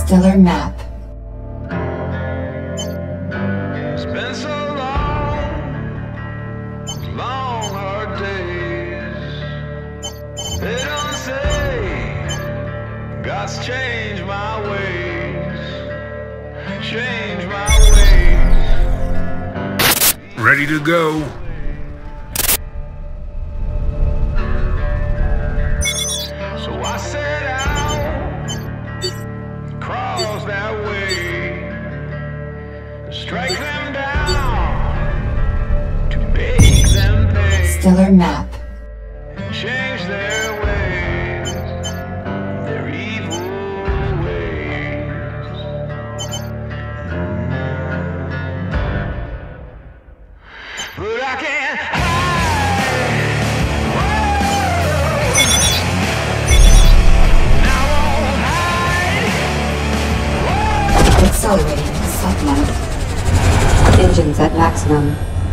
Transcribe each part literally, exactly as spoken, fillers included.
Stellar map. It's been so long, long hard days. They don't say God's changed my ways, changed my ways. Ready to go. So I set out, cross that way, strike them down, to make them pay, Stellar map. and change their ways, their evil ways. But I can't hide. I won't hide. Accelerating to sublight. Engines at maximum.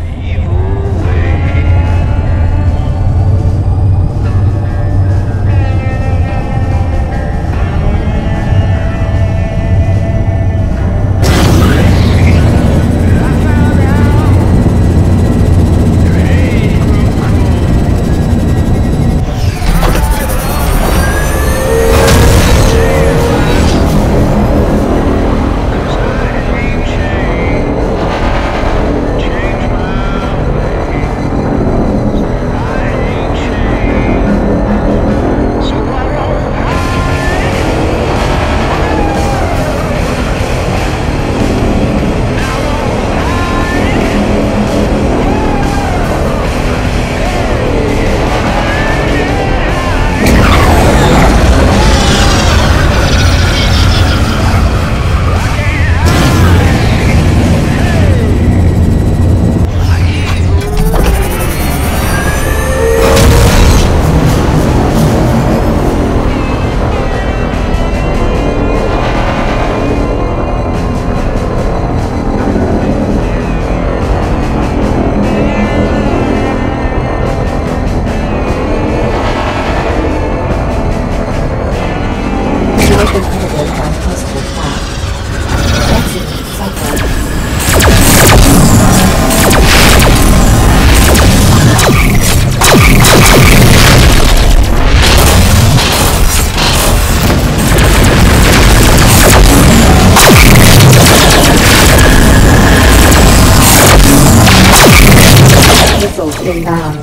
Inbound.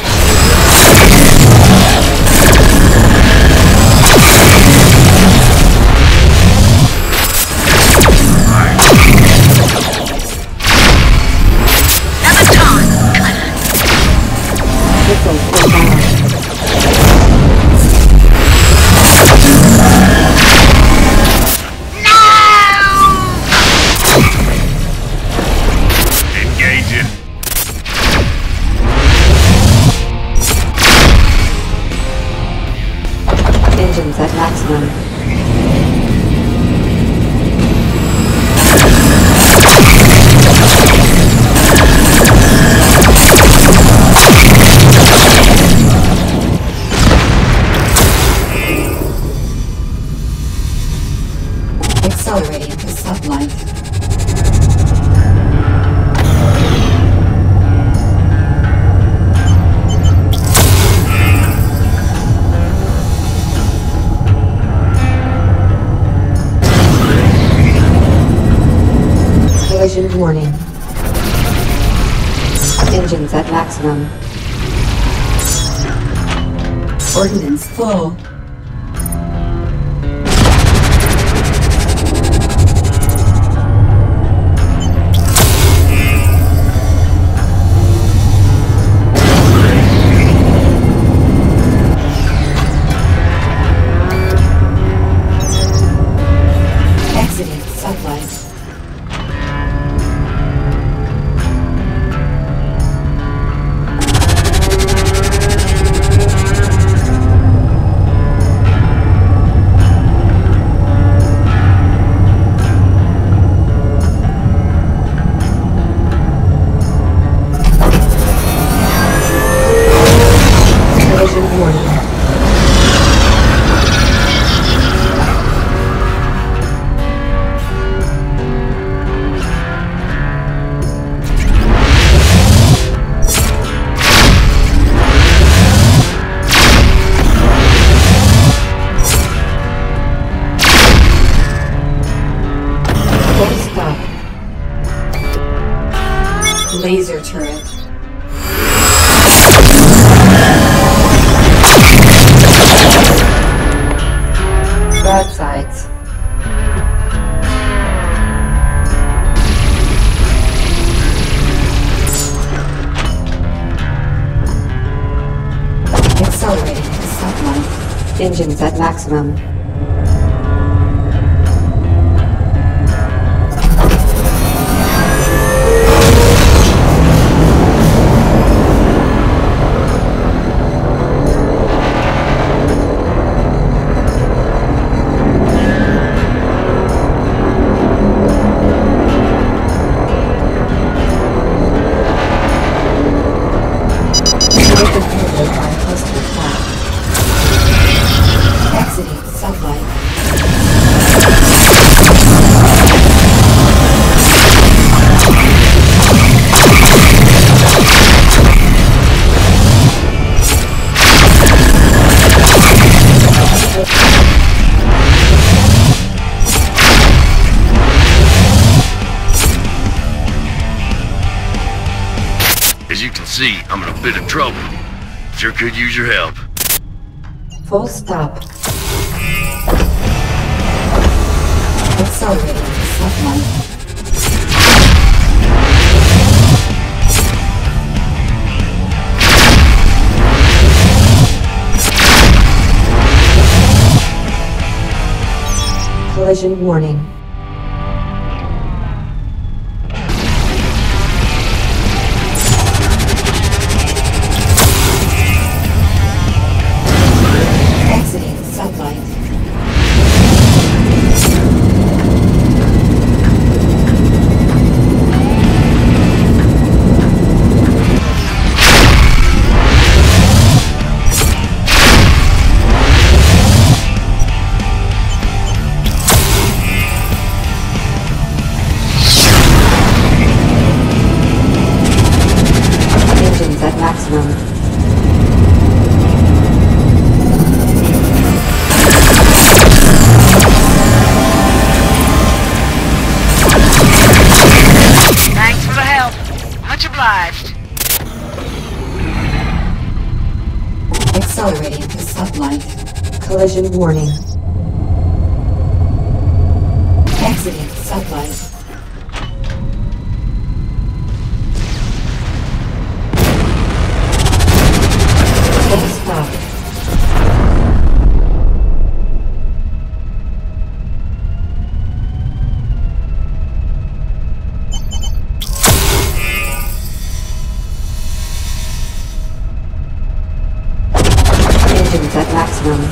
Missiles inbound. Engaging. Engines at maximum. Accelerating to sublight. Collision warning. Engines at maximum. Ordnance full. Exiting sublight. turret. Broadsides. Accelerating to sublight. Engines at maximum. Exiting sublight. As you can see, I'm in a bit of trouble. Sure could use your help. Full stop. Accelerating to sublight. Collision warning. Exiting sublight. Engines at maximum. Thanks for the help. Much obliged. Accelerating to sublight. Collision warning. Exiting sublight. Full stop. Engines at maximum.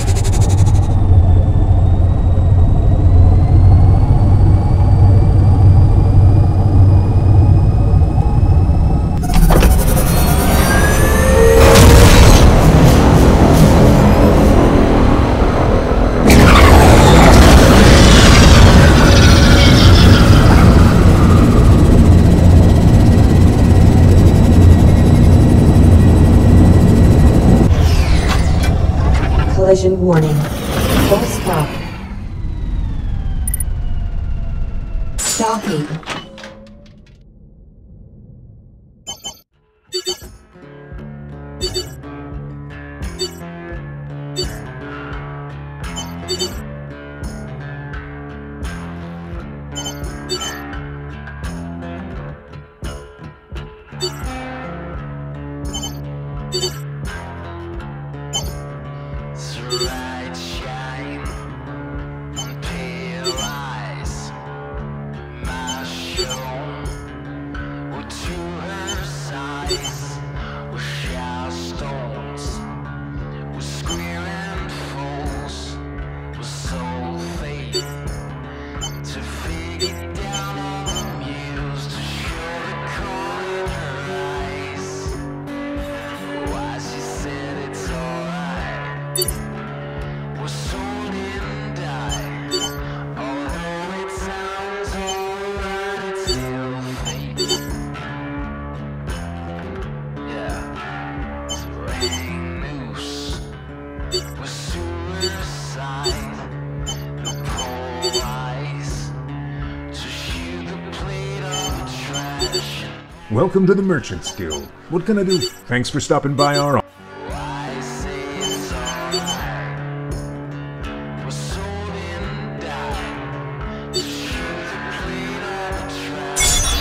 Collision warning. Full stop. Docking. Light shine on pale eyes. My show to her size with shower stones, with squealing foes, with soul fate to figure down on the muse to show the cold in her eyes. Why she said it's alright. Was sold and died. Although it sounds alright, it's still fate. Welcome to the Merchants Guild. What can I do? Thanks for stopping by our office. I say it's alright. We're sold and died. The shoes are clean on the track.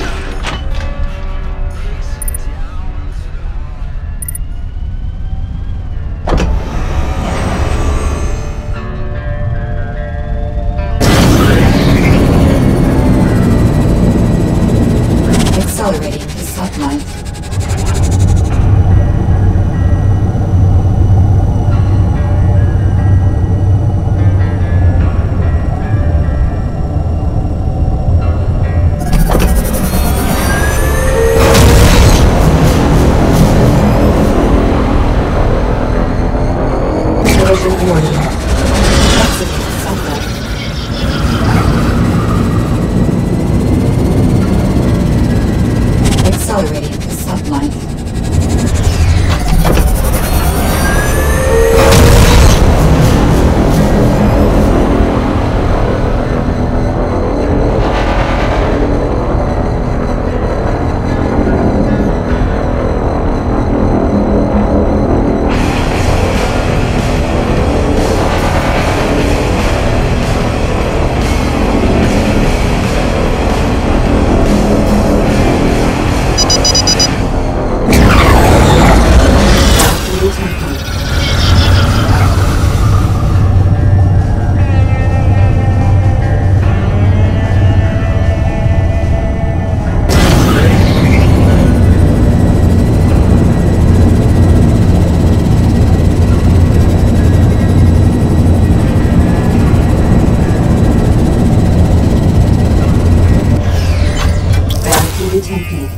Makes it down to the Accelerating to subline. Collision warning. Exiting subline. Accelerating to subline. Detected.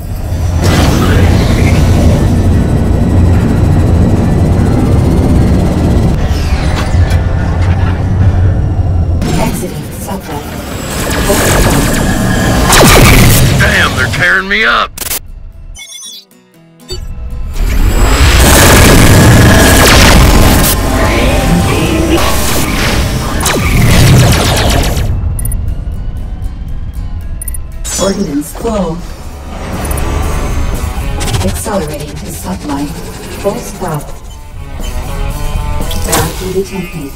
Exiting subline. Damn, they're tearing me up! Ordnance flow. Accelerating to subline. Full stop. Boundary detected.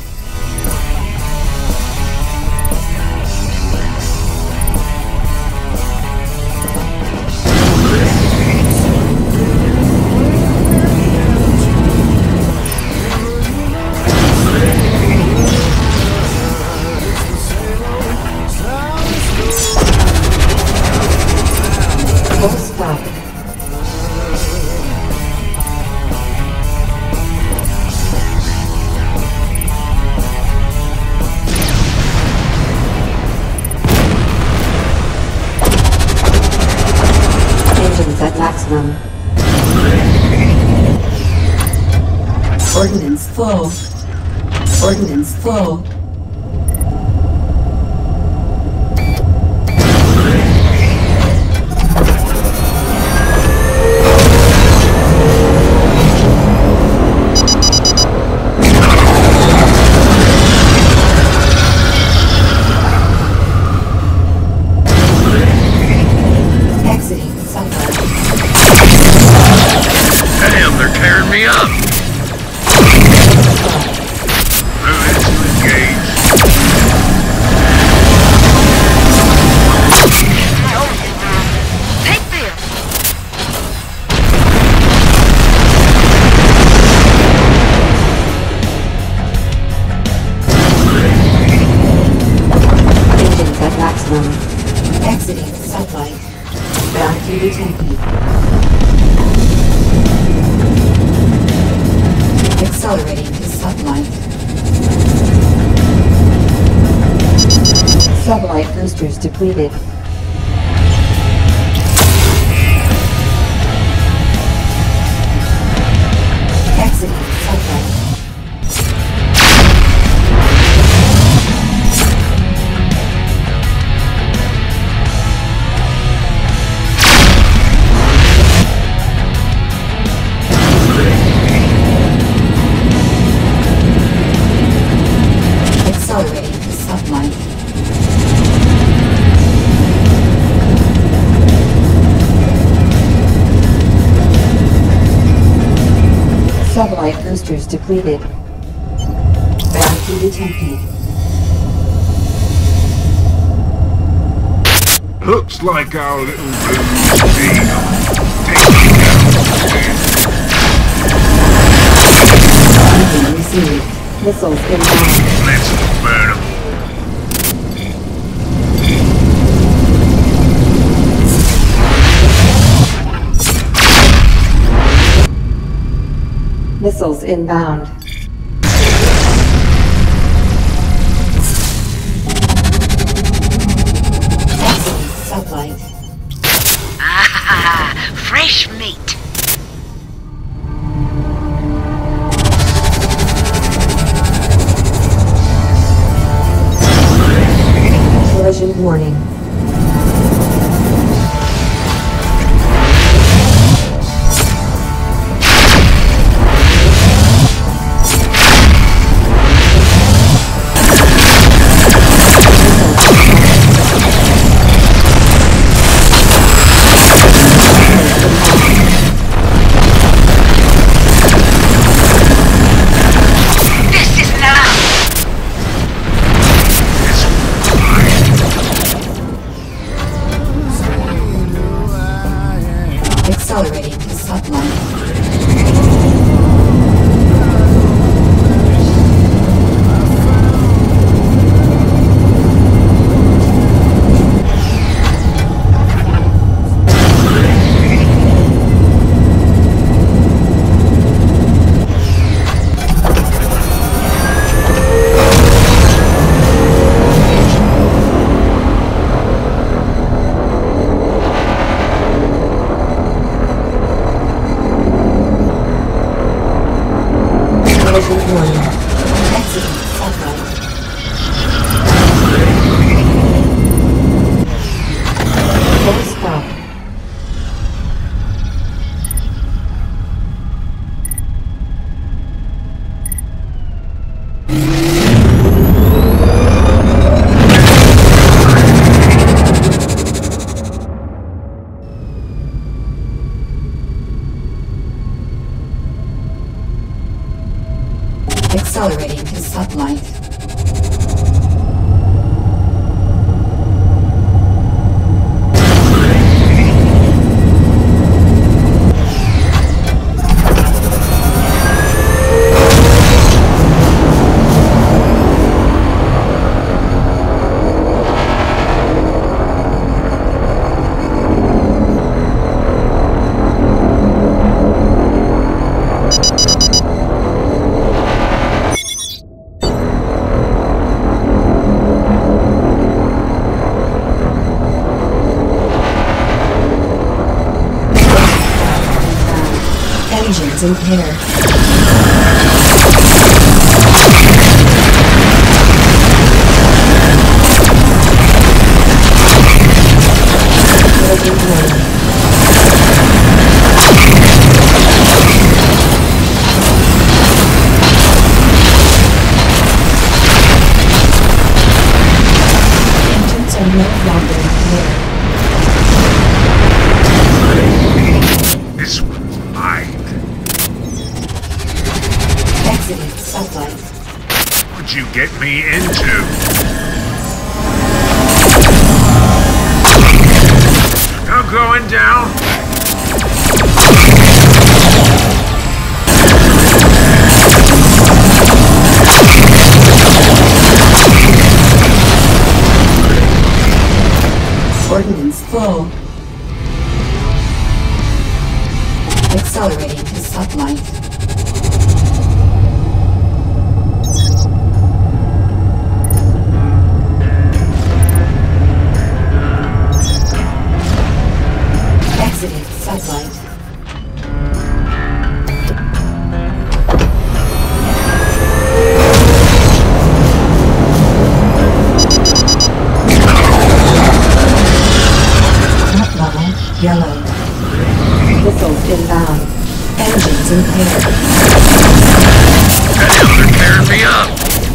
Full stop. Engines at maximum. Ordnance full. Ordnance full. Exiting subline. Damn, they're tearing me up! Moving to engage. Take this. Engines at maximum. Exiting subline. Boundary detected. Accelerating to subline. Sublight boosters depleted. Exiting subline. Accelerating to subline. Satellite boosters depleted. Bounty detected. Looks like our little blue Gino taking down. Briefing received. Missiles inbound. Let's burn 'em. Missiles inbound. Excellent sublight. Ah, fresh meat. Collision warning. Accelerating to sublight. Accelerating to sublight. Engines impaired. Engines are no longer impaired. This one's mine. Exiting sublight. What'd you get me into? No going down? Ordnance full. Accelerating to sublight. Exiting sublight. Threat level yellow. Missiles inbound. Engines impaired. That hell, they're tearing me up.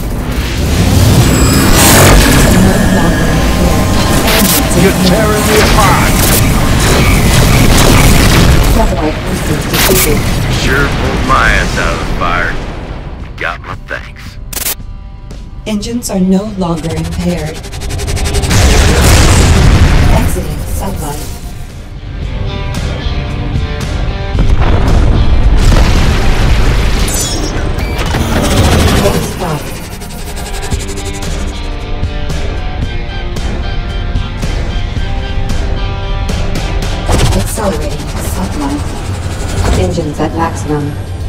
No longer impaired. Engines You're impaired. tearing me apart. Satellite boosters defeated. sure pulled my ass out of the fire. You got my thanks. Engines are no longer impaired. Exiting sublight. Close stop. Accelerating to sublight. Engines at maximum.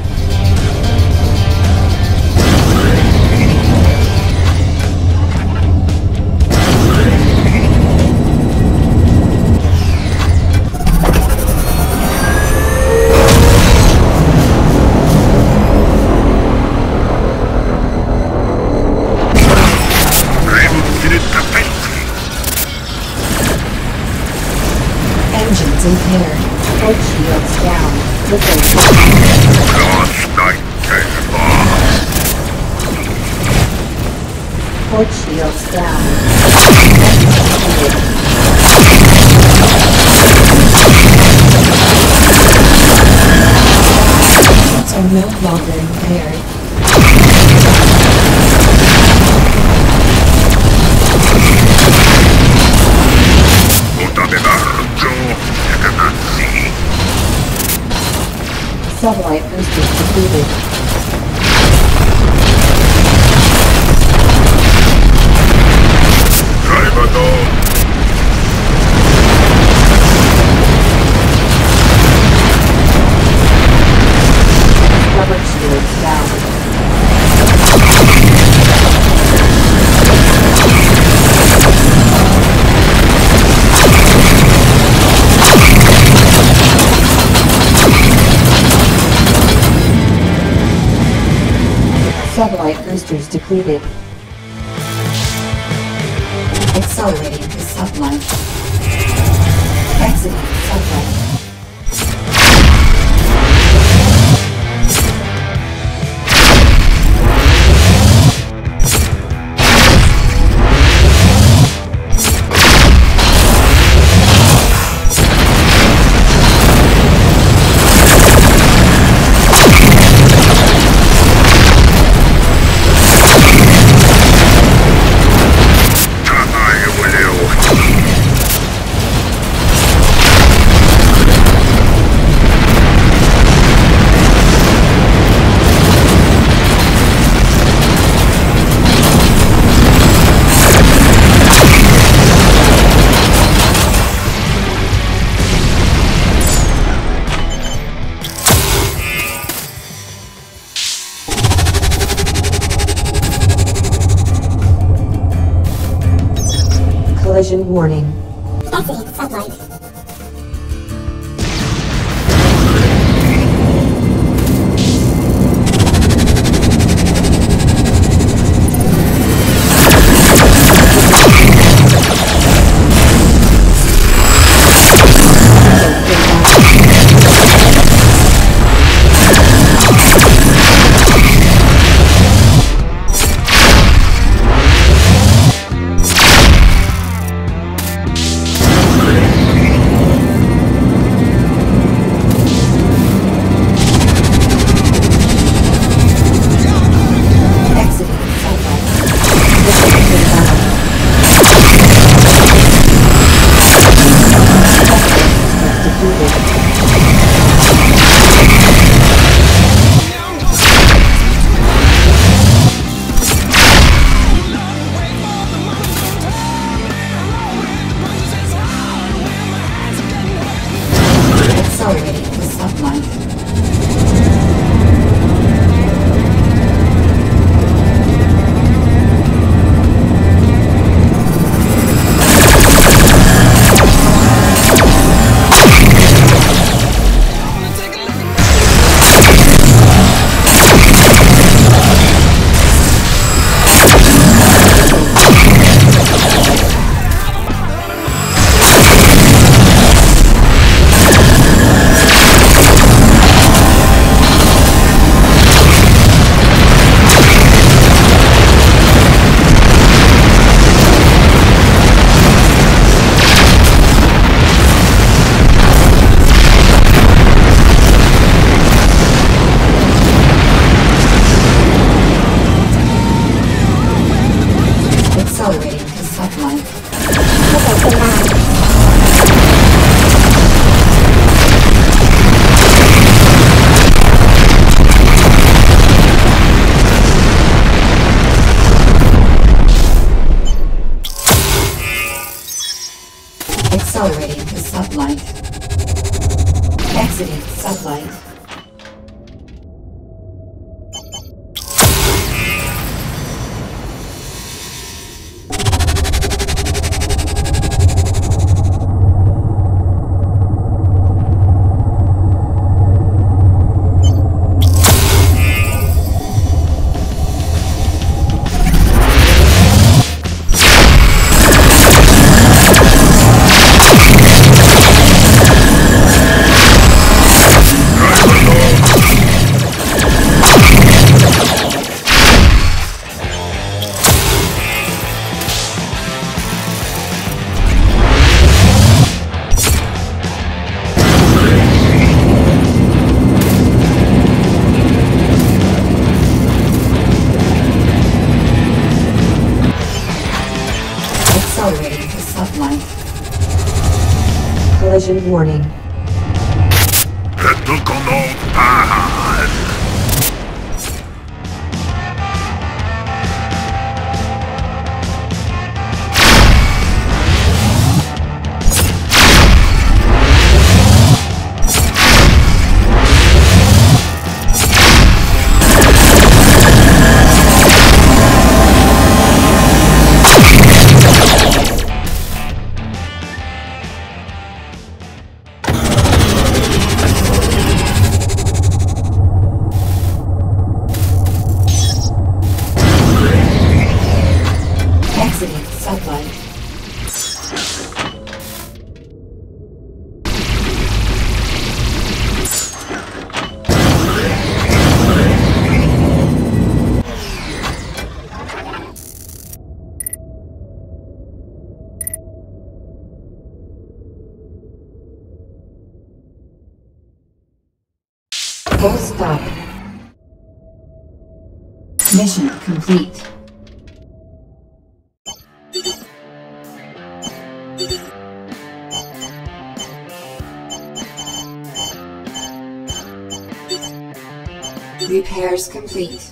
Engines impaired. Port shields down. Missile. Last night, Tesla. Port shields down. Engines are no longer impaired. Satellite boosters depleted. Rubber shields down. Satellite boosters depleted. Accelerating to sublight. Exiting sublight. Collision warning. Exiting sublight. Exiting sublight. Accelerating to sublight. Collision warning. Esto como paz. Exiting sublight. Full stop. Mission complete. Repairs complete.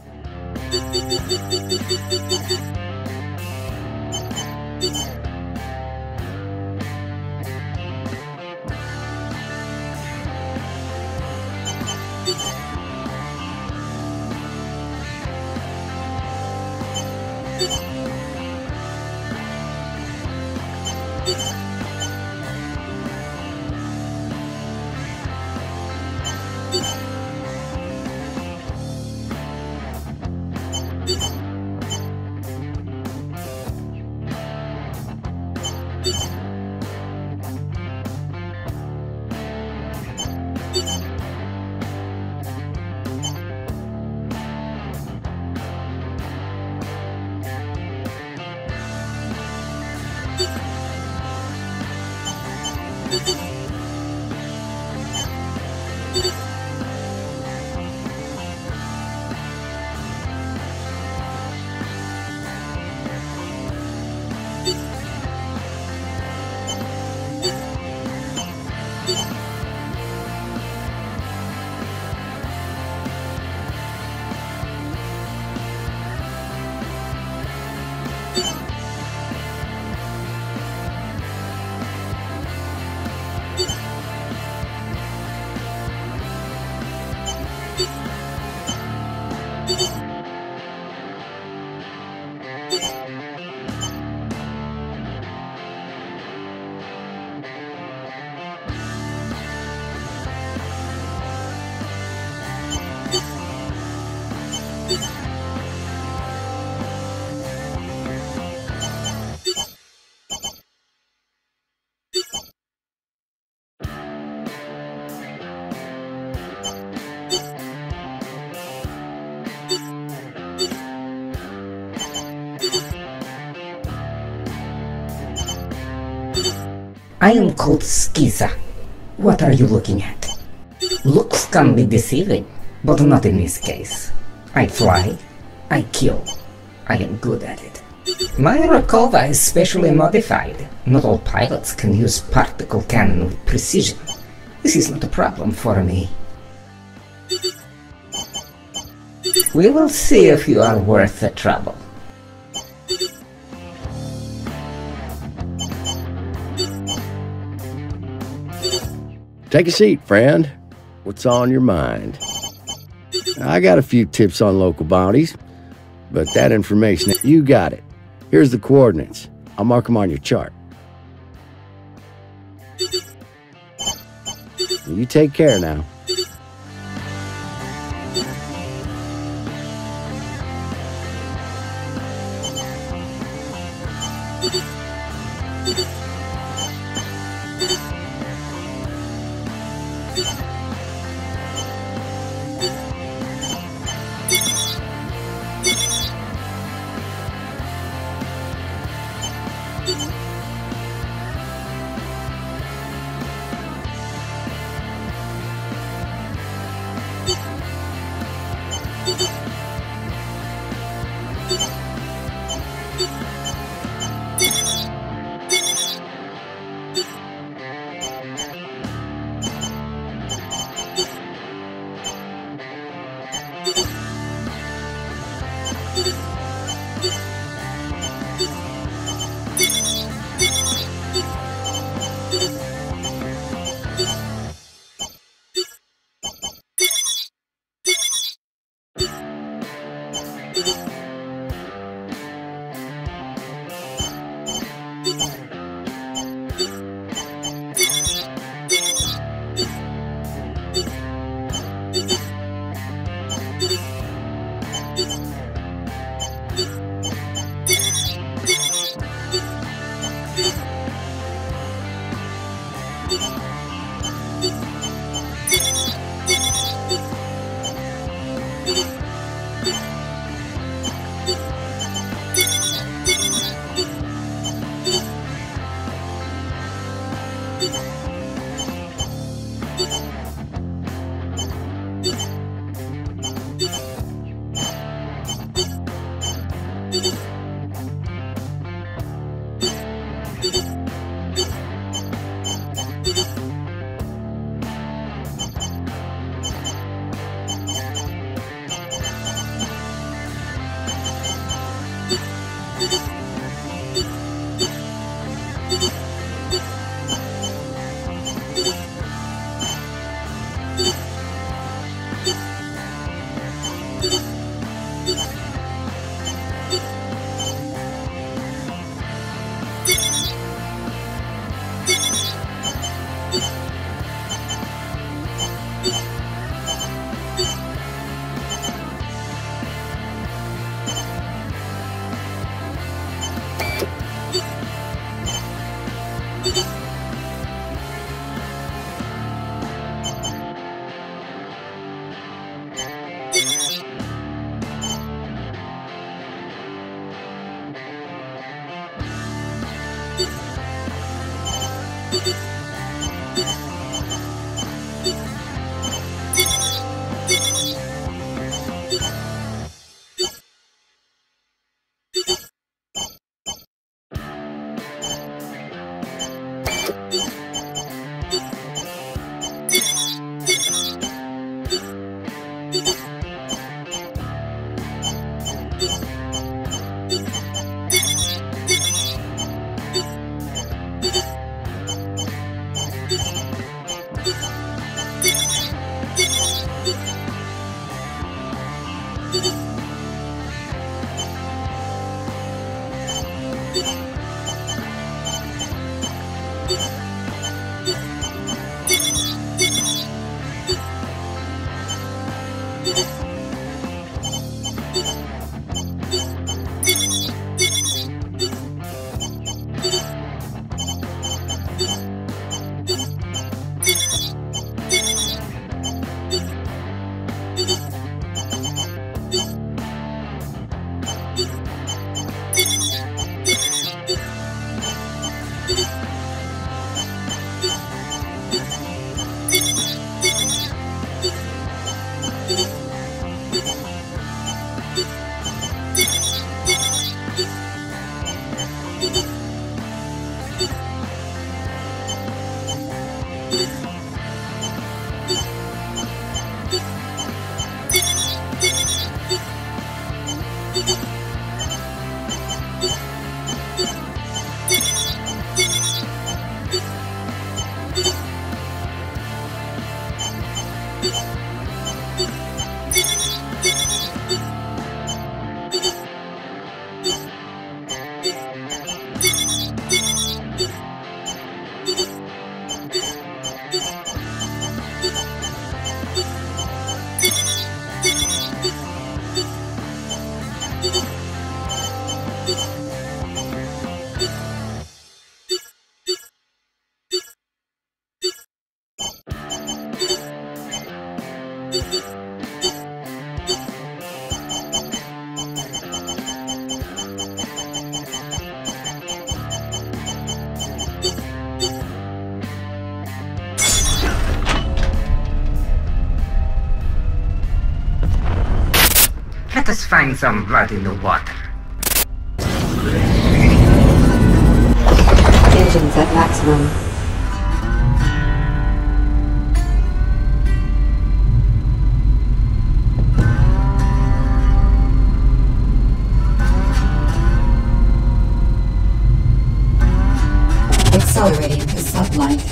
I am called Skiza. What are you looking at? Looks can be deceiving, but not in this case. I fly, I kill. I am good at it. My Rakova is specially modified. Not all pilots can use particle cannon with precision. This is not a problem for me. We will see if you are worth the trouble. Take a seat, friend. What's on your mind? I got a few tips on local bounties, but that information, you got it. Here's the coordinates. I'll mark them on your chart. You take care now. Let us find some blood in the water. Engines at maximum. Accelerating to sublight.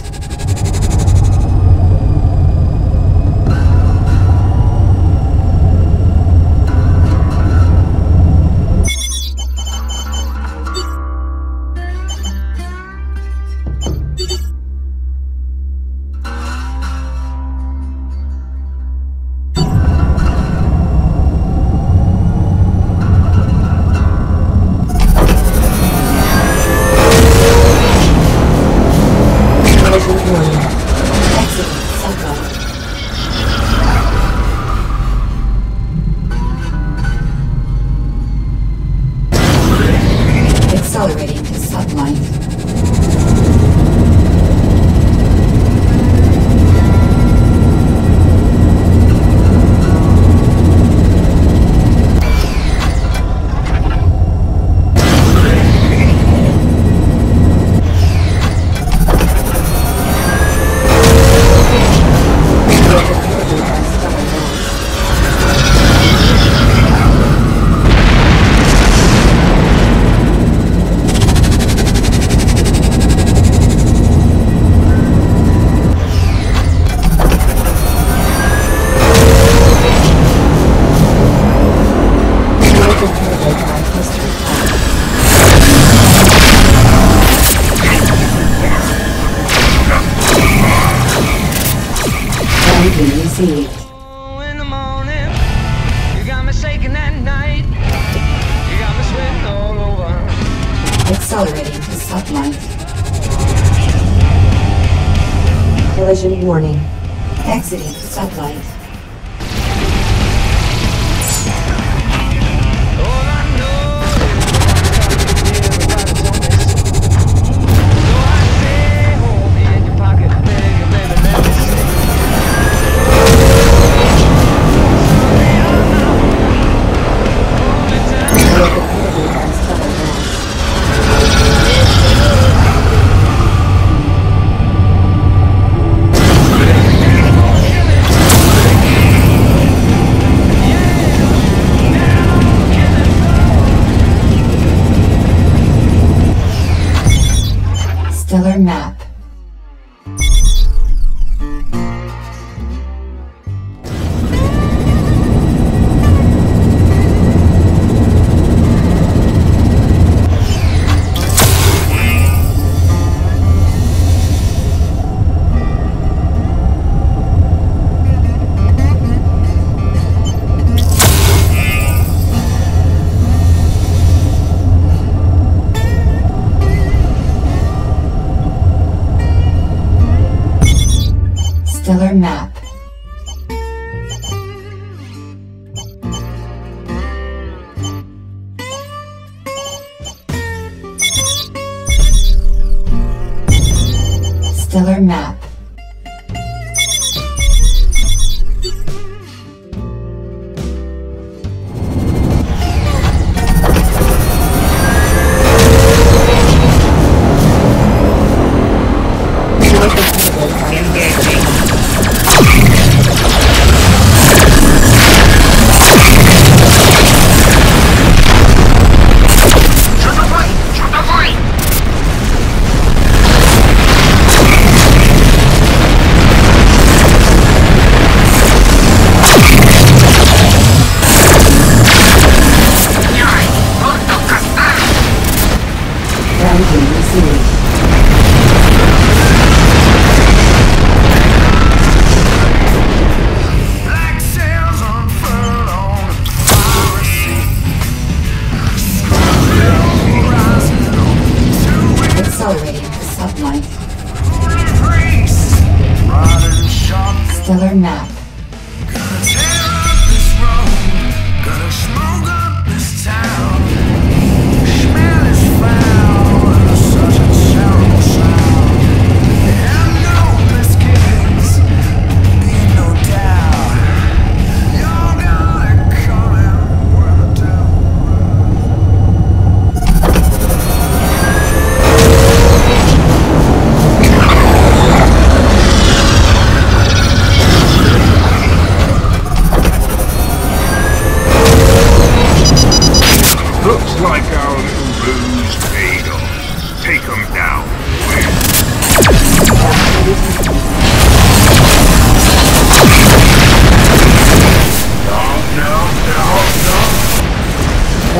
Accelerating to sublight. Received. In the morning, you got me shaking at night. You got me sweating all over. Accelerating to sublight. Collision warning. Exiting sublight. All I know is everybody's on this. So I say, hold me in your pocket, baby, baby, let me see. Stellar map. Stellar map. Stellar map.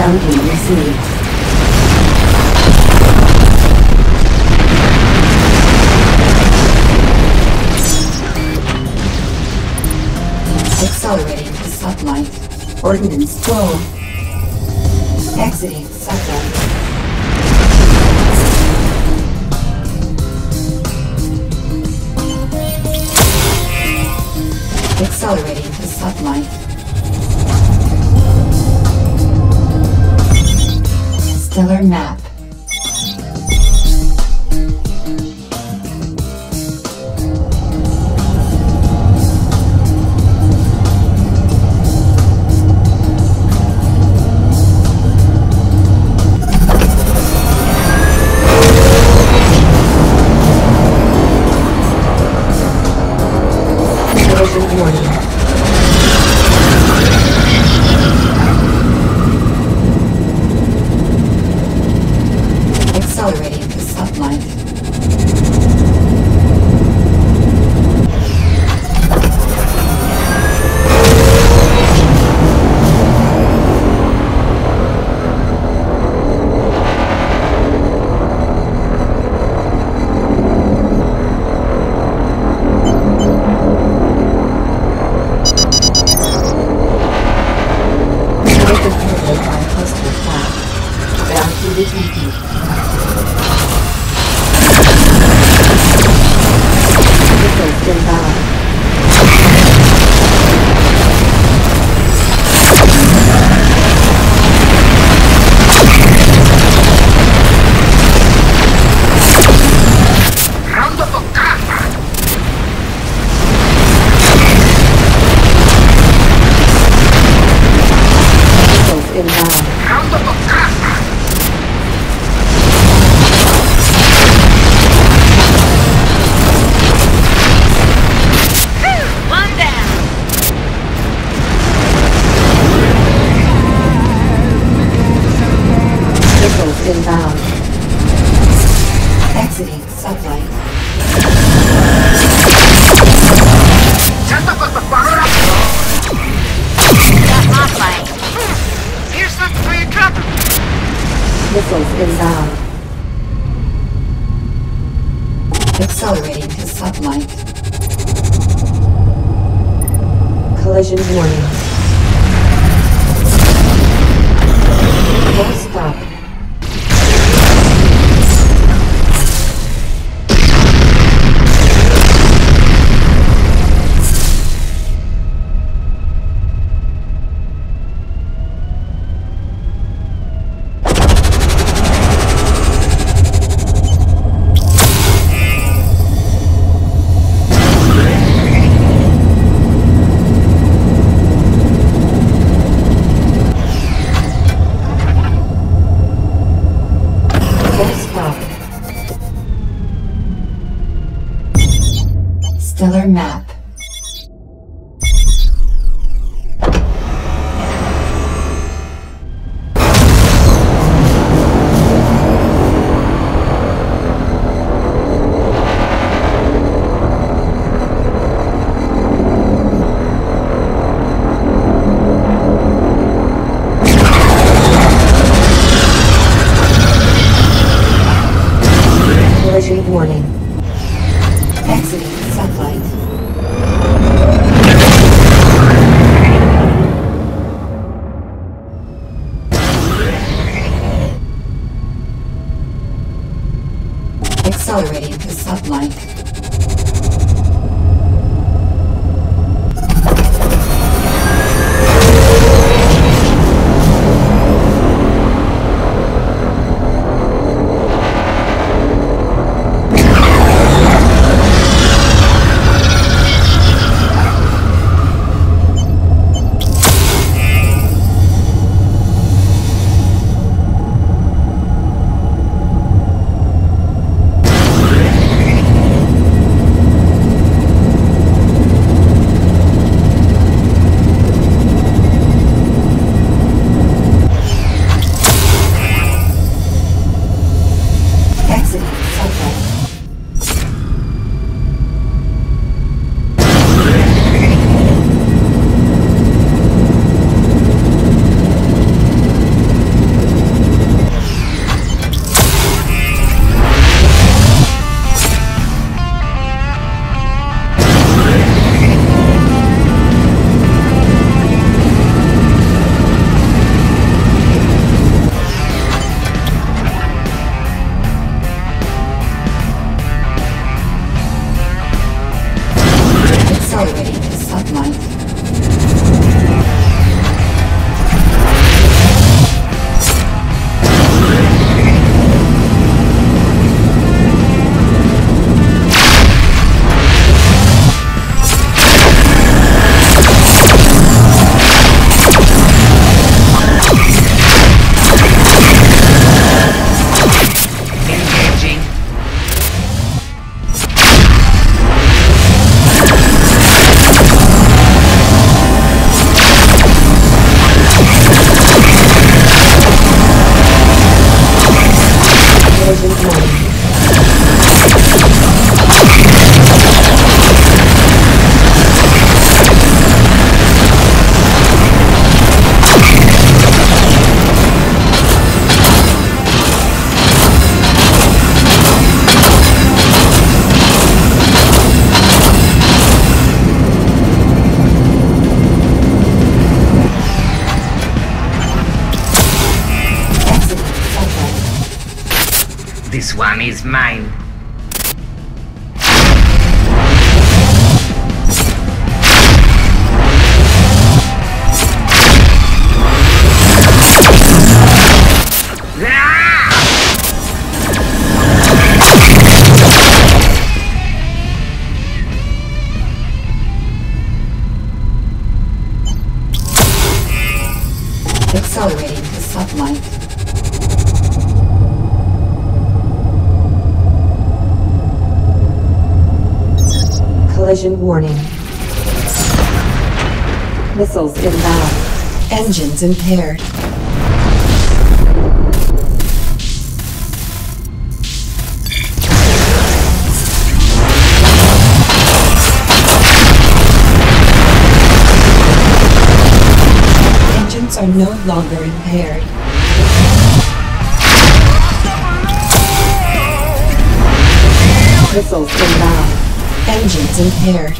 Bounty received. Accelerating to sublight. Ordnance twelve. Exiting sublight. Accelerating to sublight. Stellar map. Accelerating to sublight. Inbound. Exiting sublight. Got my plane. Here's something for your trouble. Missiles inbound. Accelerating to sublight. Collision warning. Full stop. This one is mine. Accelerating to sublight. Collision warning. Missiles inbound. Engines impaired. Engines are no longer impaired. Missiles inbound. Engines impaired.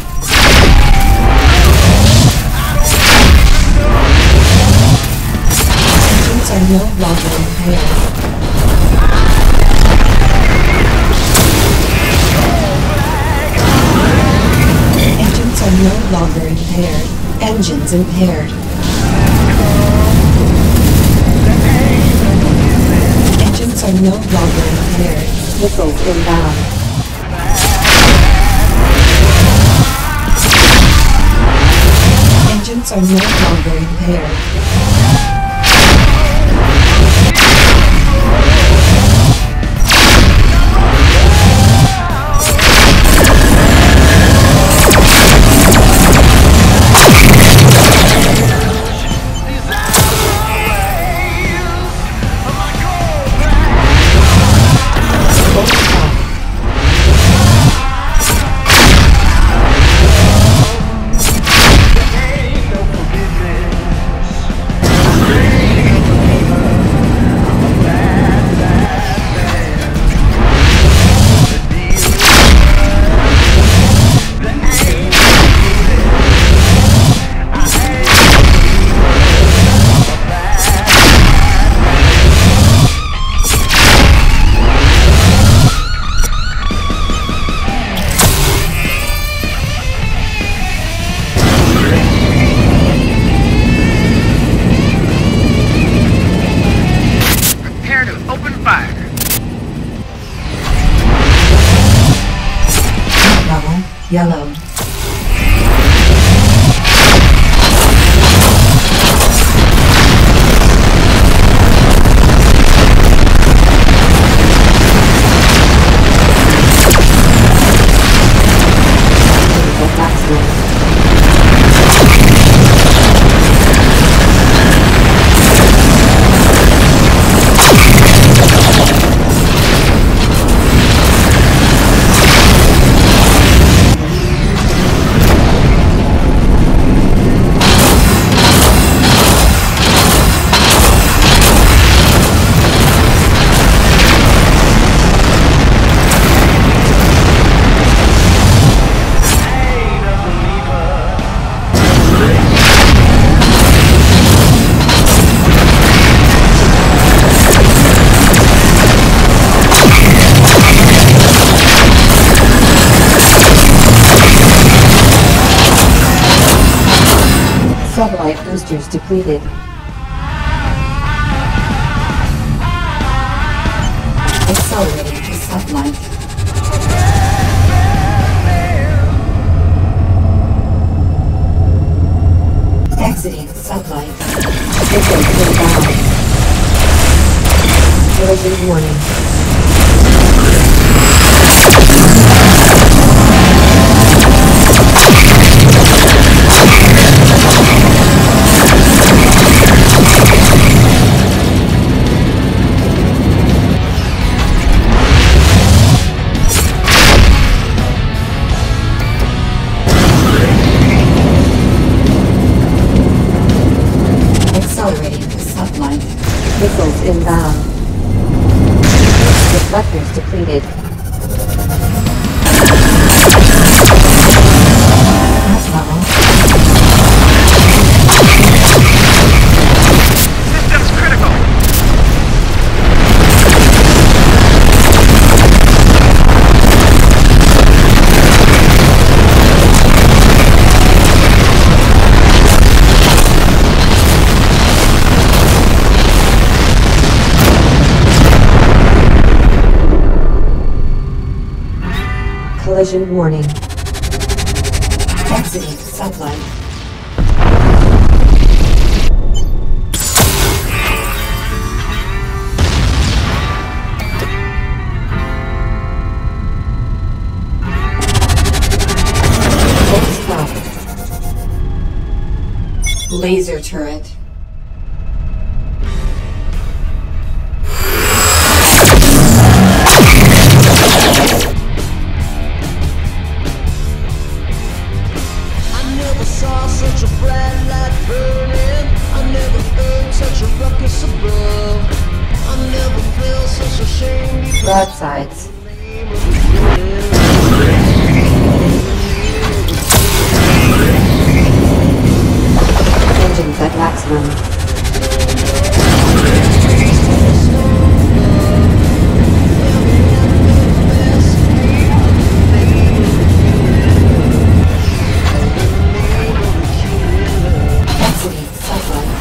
Engines are no longer impaired. Engines are no longer impaired. Engines impaired. Engines are no longer impaired. Missiles inbound. Engines are no longer impaired. Yellow. Sublight boosters depleted. Accelerating to sublight. Exiting sublight. Missiles inbound. Collision warning. Accelerating to sublight. Missiles inbound. Deflectors depleted. Gas level. Systems critical. Collision warning. Exiting sublight. Full stop. Laser turret. Broadsides. Engines at maximum. Exiting sublight.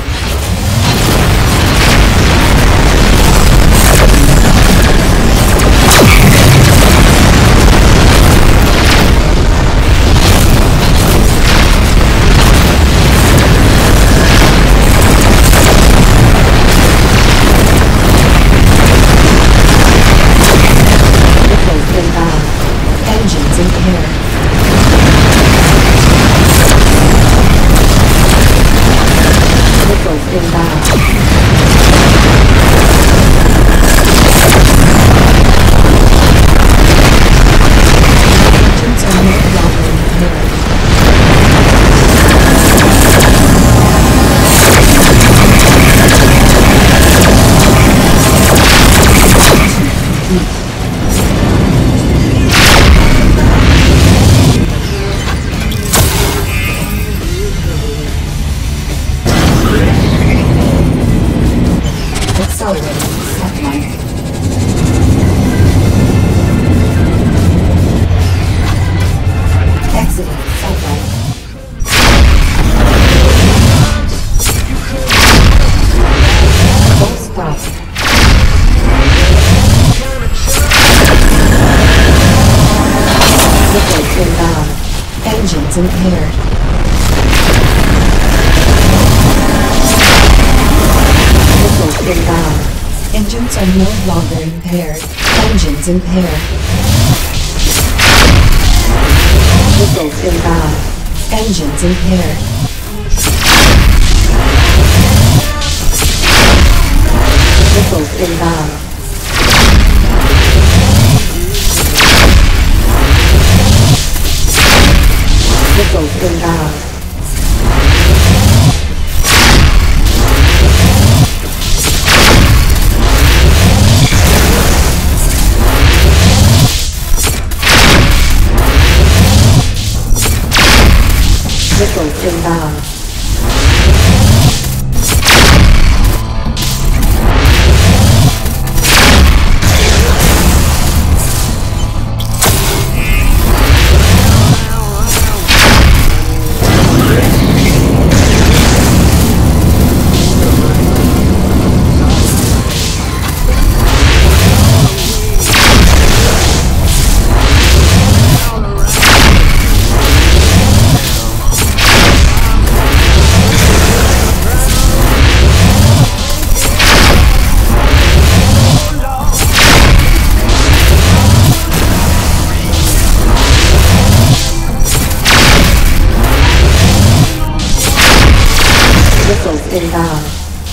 Engines impaired. Missiles inbound. Engines are no longer impaired. Complete. Accelerating satellite. Exiting satellite. Full stop. Missiles inbound. Engines impaired. Missiles inbound. Engines are no longer impaired. Engines impaired. Missiles inbound. Engines impaired. Missiles inbound. Missiles inbound. Missiles inbound. Missiles inbound.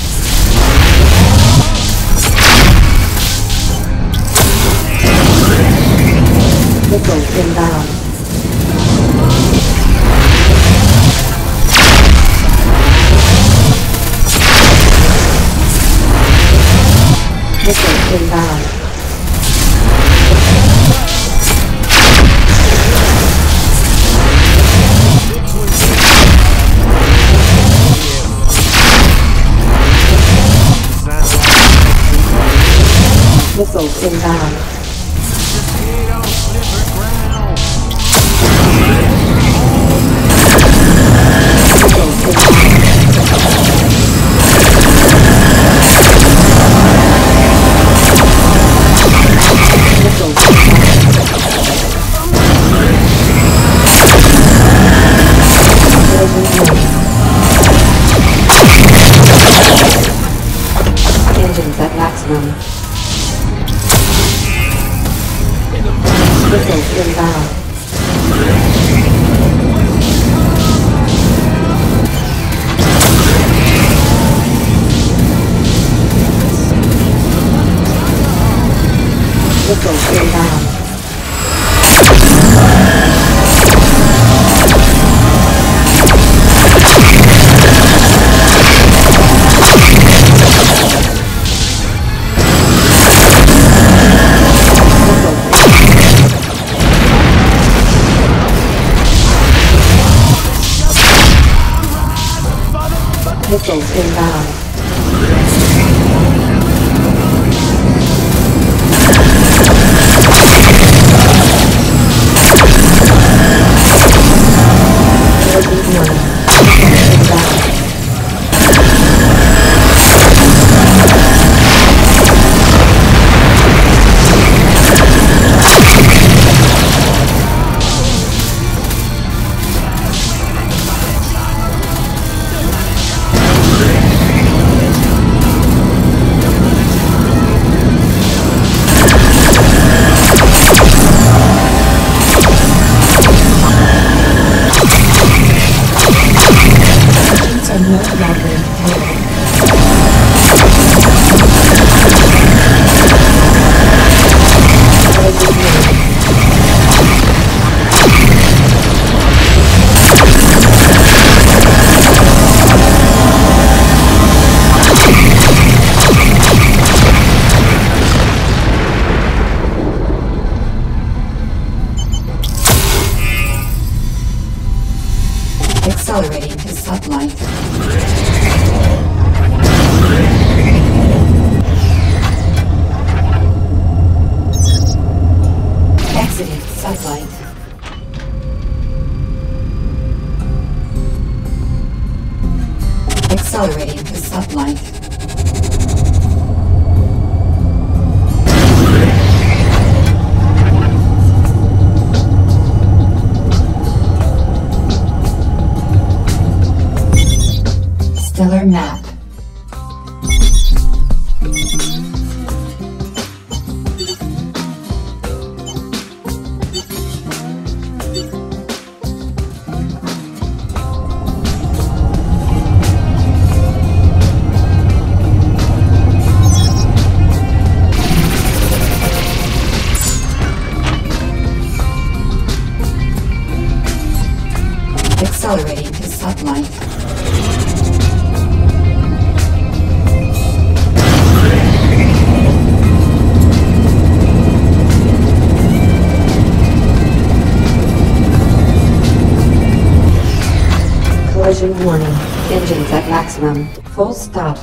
Missiles inbound. Missiles inbound. Missiles inbound. Missiles inbound. Missiles inbound. inbound. Missiles inbound. Missiles inbound. Accelerating to sublight. Exiting sublight. Accelerating to sublight. Stellar map. Accelerating to sublight. Collision warning. Engines at maximum. Full stop.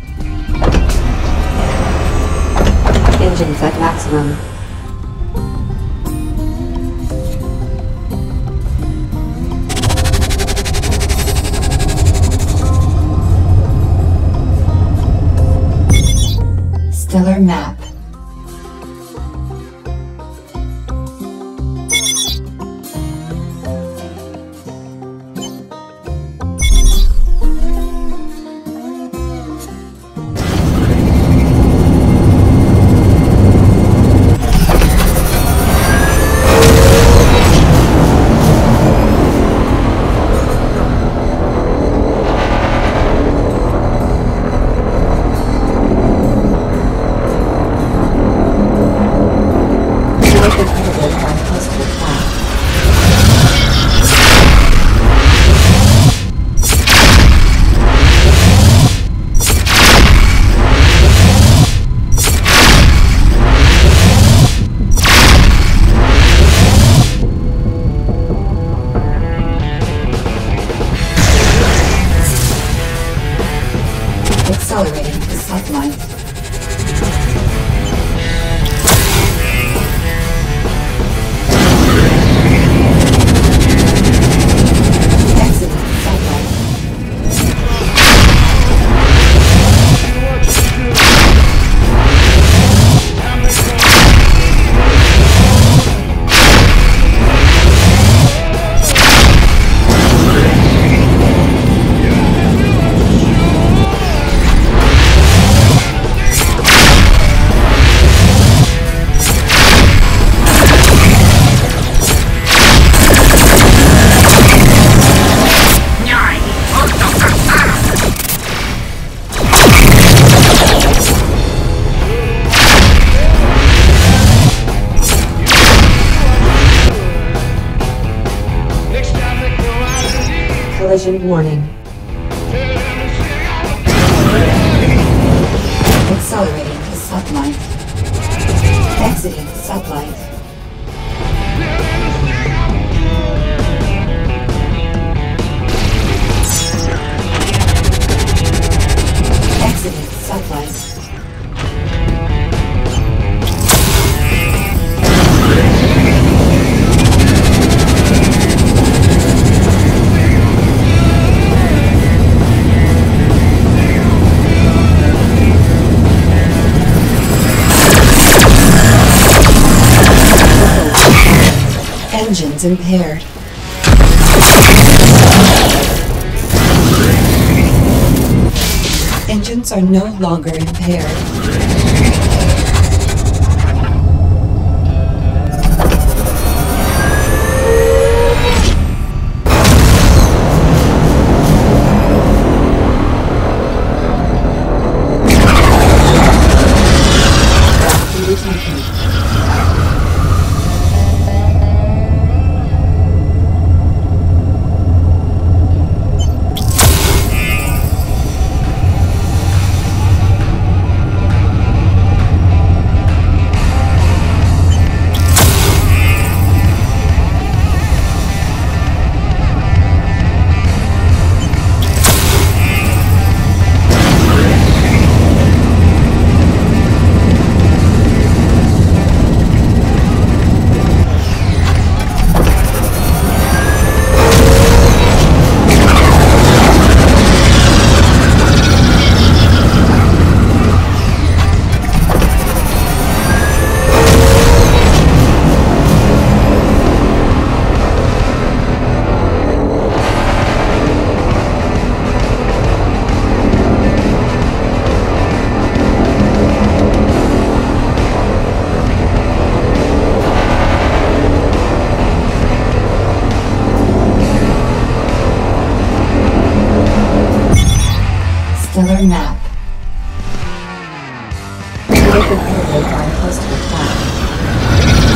Engines at maximum. Stellar map. Accelerating to sublight. Exiting sublight. Collision warning. Accelerating to sublight. Exiting sublight. Exiting sublight. Engines impaired. Engines are no longer impaired. Stellar map. Local payload on postal file.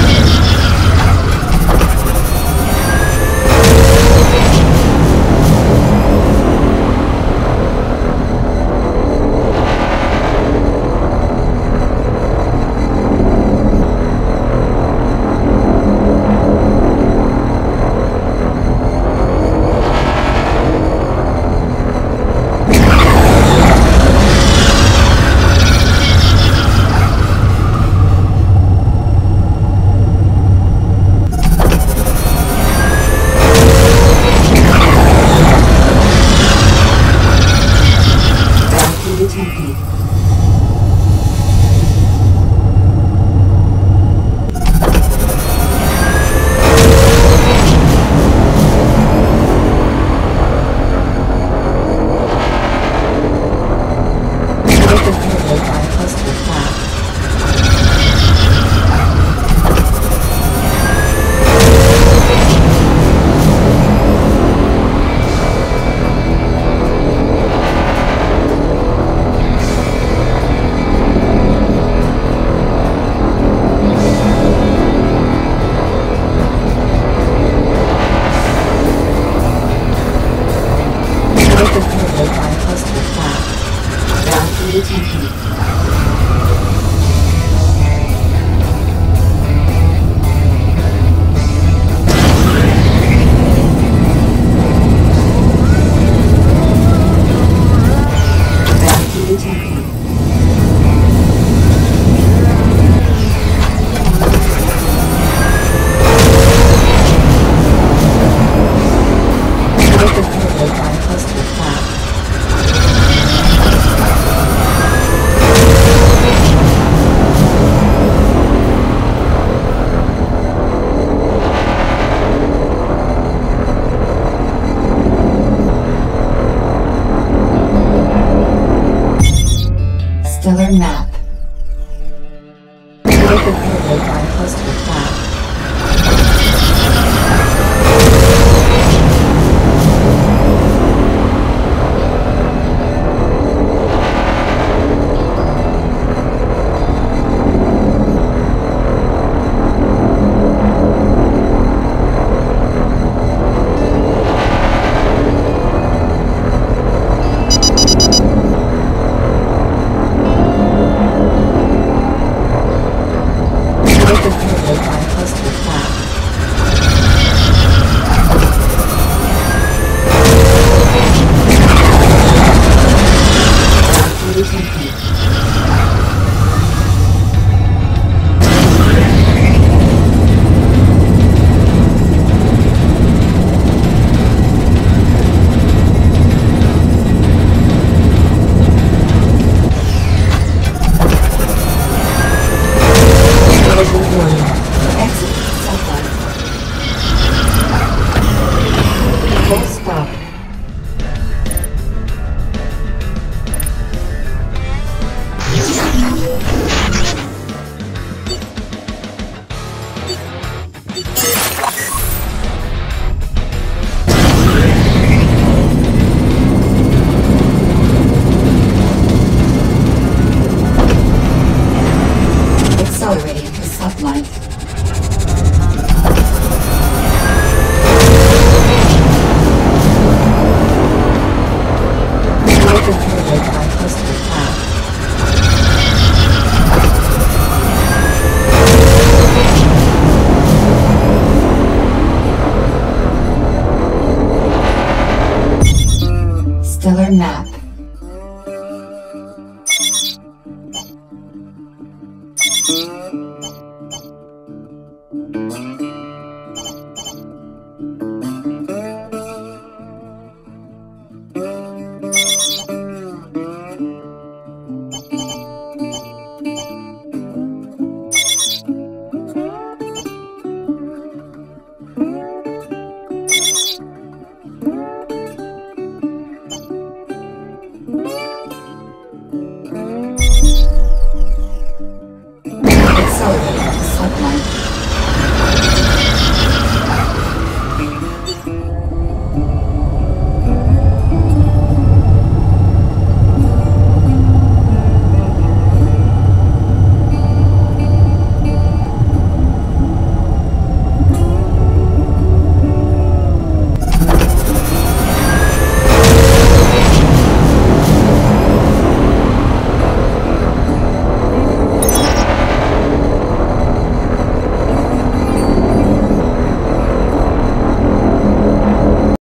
Stellar map. Local payload on postal file. your map.